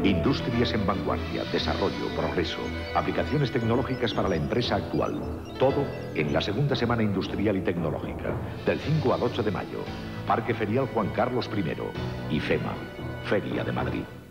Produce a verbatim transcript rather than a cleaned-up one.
Industrias en vanguardia, desarrollo, progreso, aplicaciones tecnológicas para la empresa actual. Todo en la segunda semana industrial y tecnológica, del cinco al ocho de mayo. Parque Ferial Juan Carlos primero. IFEMA, Feria de Madrid.